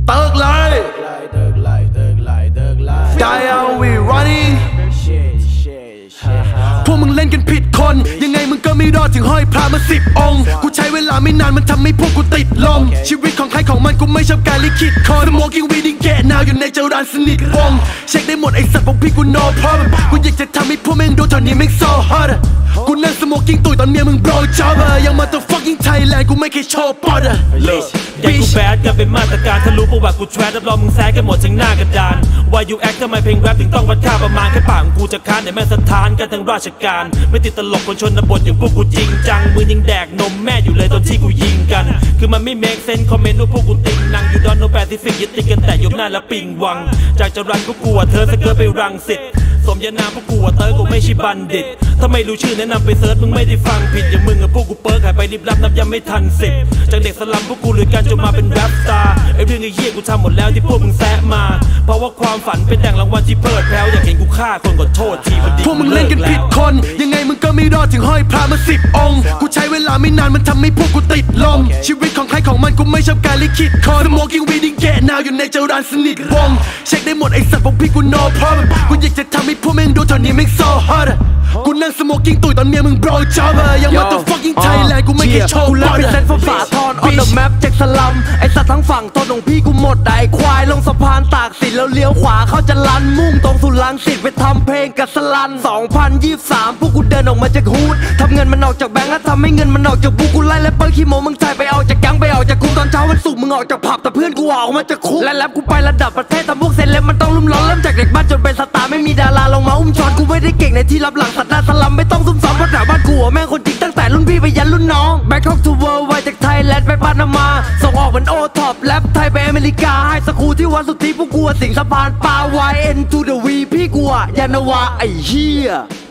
Thug Die are we running พวกมึงเล่นกันผิดคนยังไงมึงก็ไม่รอดถึงห้อยพระมา10 องค์กูใช้เวลาไม่นานมันทำให้พวกกูติดลมชีวิตของใครของมันกูไม่ชอบการลิขิตคน Smoking weed in get now อยู่ในเจ้าร้านสนิทวงเช็คได้หมดไอสัตว์พวกพี่กู no problem กูอยากจะทำให้พวกแม่งดูตอนนี้แม่ง so hot กูนั่ง smoking ตุยตอนเมียมึง blow job ยังมาตัว fucking Thailand กูไม่เคยโชว์ปอดอย่ากูแบดกันเป็นมาตรการถ้ารู้ประวัติกูแทรดรับรองมึงแซกกันหมดทั้งหน้ากระดาน Why you act ทำไมเพลงแรปถึงต้องวัดค่าประมาณแค่ปากกูจะค้านในแม่สถานกันทั้งราชการไม่ติดตลกคนชนบทอย่างพวกกูจริงจังมือยังแดกนมแม่อยู่เลยตอนที่กูยิงกันคือมันไม่เมคเซนส์คอมเมนต์ว่าพวกกูติงนั่งอยู่ดอนโนแปซิฟิกยึดติดกันแต่ยกหน้าและปิงวังจากจะรันพวกกูเธอสเกิร์ตไปรังสิตสมญานามพวกกูเตอร์กูไม่ใช่บัณฑิตถ้าไม่รู้ชื่อแนะนำไปเซิร์ชมึงไม่ได้ฟังผิดอย่างมึงกับพวกกูเปิร์กหายไปรีบรับนับยังไม่ทัน10จากเด็กสลัมพวกกูหรือกันจนมาเป็นแรปสตาร์ไอ้เรื่องไอ้เหี้ยกูทำหมดแล้วที่พวกมึงแซะมาเพราะว่าความฝันเป็นแต่งรางวัลที่เพิดแพ้วอยากเห็นกูฆ่าคนก็โทษทีพอดีพวกมึงเล่นกันผิดคนยังไงมึงก็ไม่รอดถึงห้อยพระมา10 องค์กูใช้เวลาไม่นานมันทำให้พวกกูติดลมชีวิตของใครของมันกูไม่ชอบการลิขิตคน Smoking weed in get now อยู่ในเจ้าร้านสนิทวงเช็คได้หมดไอสัตว์พวกพี่กู no problem กูอยากจะทำให้พวกแม่งดูตอนนี้แม่ง so hot กูนั่ง smoking ตุยตอนเมียมึง blow job ยังมาตัว fucking Thailand กูไม่เคยโชว์ปอดเซนฟ้าฝาทอน on the map จากสลัมไอสัตว์ทั้งฝั่งต้นของพี่กูหมดไอควายลงสะพานตากสินแล้วเลี้ยวขวาเข้าจะลันมุ่งตรงสุรังสิตไปทำเพลงกับสลัน2023พวกกูเดินออกมาจากฮูดทำเงินมันออกจากแบงก์แล้วทำให้เงินมันออกจากบุกกูไล่และเปิ้ลขี้โมมึงใจไปเอาจากแก๊งไปเอาจากคุกตอนเช้าวันศุกร์มึงออกจากผับแต่เพื่อนกูออกมาจากคุกและแรปกูไประดับประเทศทำพวกเซเลบมันต้องลุ่มล้อเริ่มจากเด็กบ้านจนเป็นสตาร์ไม่มีดาราลงมาอุ้มช้อนกูไม่ได้เก่งในที่รับหลังสัตว์หน้าสลัมไม่ต้องซุ่มซ้อมเพราะแถวบ้านกูแม่งคนจริงตั้งแต่รุ่นพี่ไปยันรุ่นน้อง Back Talk to World ไว้จากไทยแลนด์ไปปานามาส่งออกเป็นโอท็อปแรปไทยไปอเมริกาให้สกูที่วันสุดที่พวกกูสิงสะพานปลา YN to the V พี่กูยานาวาไอ้เหี้ย